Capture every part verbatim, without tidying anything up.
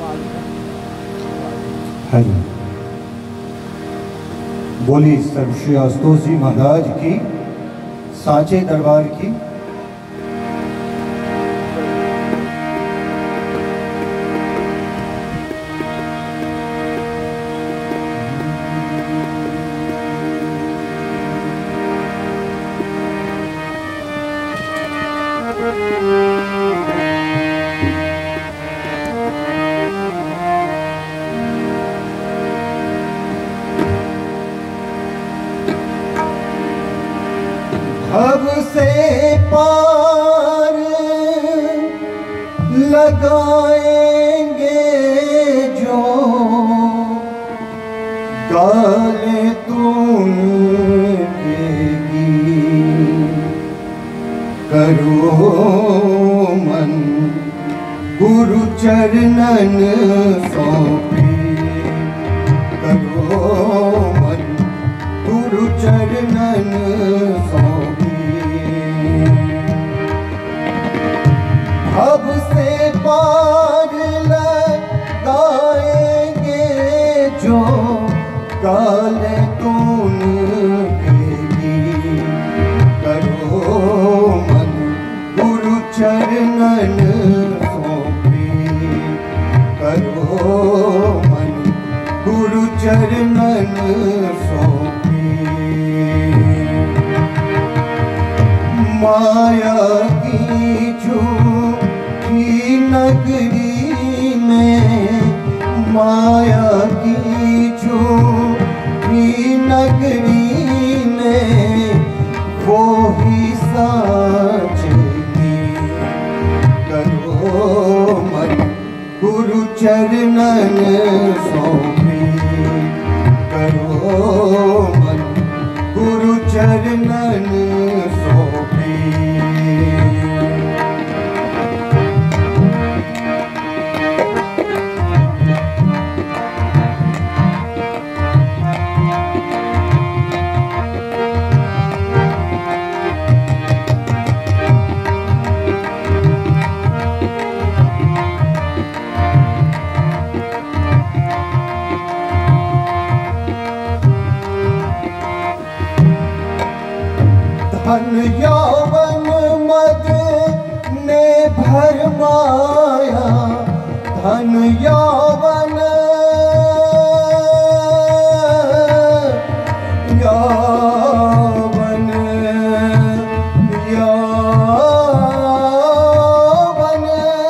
हरि बोली सर्वश्री आशुतोष जी महाराज की, सांचे दरबार की। भव से पार लगाएंगे जो गाले तुमगी, करो मन गुरु चरणन सौंपे, करो मन गुरु चरणन सौंपे। भव से पार लगाएंगे जो गाले तुमगी, करो मन गुरु चरणन सौंपे, करो मन गुरु चरणन सौंपे। माया की झूठी नगरी में, माया की झूठी नगरी में वो ही साचेगी, करो मन गुरु चरणन सौंपे, करो मन गुरु चरणन सौंपे। धन यौवन मद ने भरमाया, धन यौवन यौवन यौवन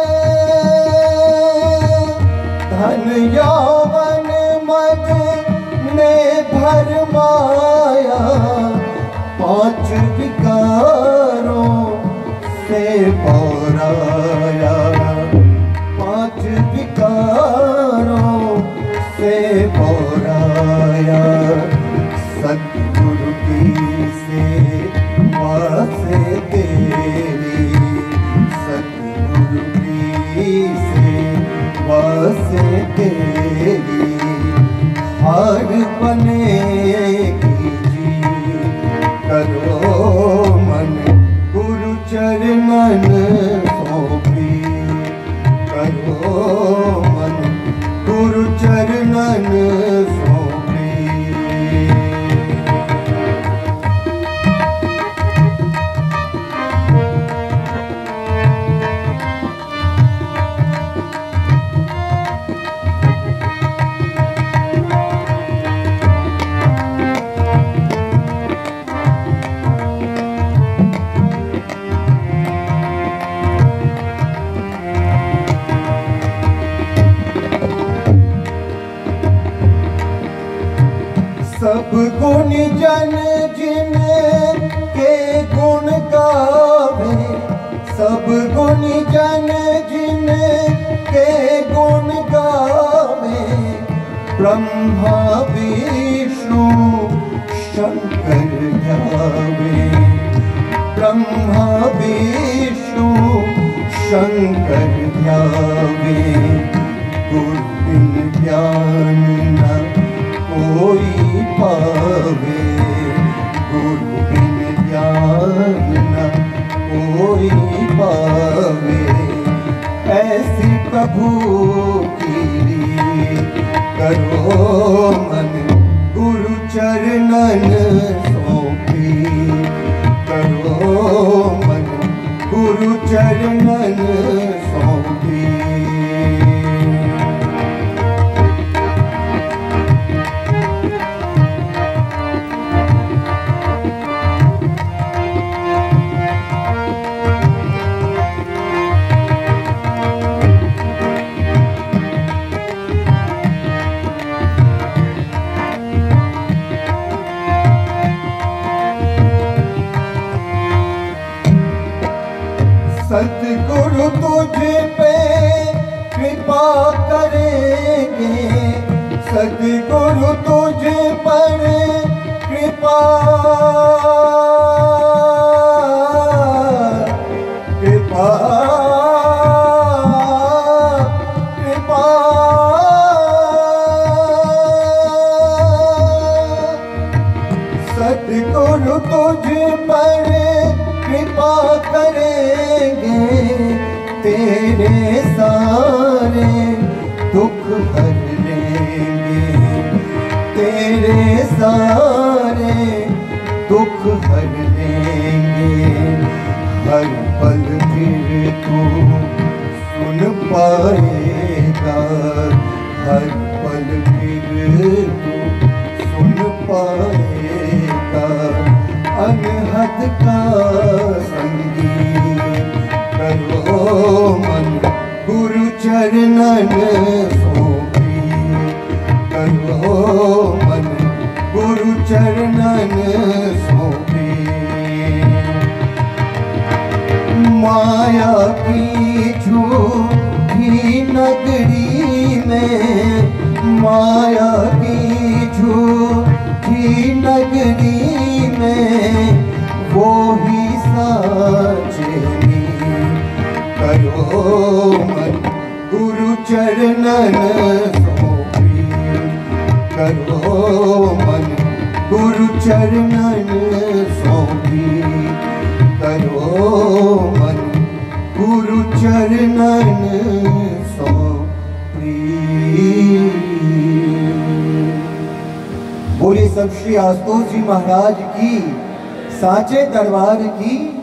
धन यौवन मद ने भरमाया, पांच विकारों से पौराया, पांच विकारों से पौराया। सतगुरु की सेवा से तेरी, सतगुरु की सेवा से तेरी हार बनेगी जी, करो मन गुरु चरणन सौंपे, करो मन गुरु चरणन सौंपे। सब गुण जन जिन के गुण गावे, सब गुण जन जिन के गुण गावे, ब्रह्मा विष्णु शंकर ध्यावे, ब्रह्मा विष्णु शंकर ध्यावे। गुरु बिन ज्ञान न कोई पावे, गुरु बिन ज्ञान न कोई पावे। ऐसी प्रभु की करो मन गुरु चरणन सौंपी, करो मन गुरु चरणन सौंपी। सतगुरु तुझे पे कृपा करेंगे, सतगुरु तुझे पर कृपा कृपा कृपा सतगुरु तुझे पर कृपा करेंगे, तेरे सारे दुख हर लेंगे, तेरे सारे दुख हर लेंगे। हर पल फिर तू सुन पाएगा, हर पल फिर तू सुन पाएगा। अनहद का संगीत करो मन गुरु चरणन सौंपी, करो मन गुरु चरणन सौंपी। माया की झूठी नगरी में, माया की झूठी नगरी में वो ही साचे करो मन गुरु चरणन सौंपी, करो मन गुरु चरणन सौंपी, करो मन गुरु चरणन सौंपी। बोले सब श्री आशुतोष जी महाराज की, साचे दरबार की।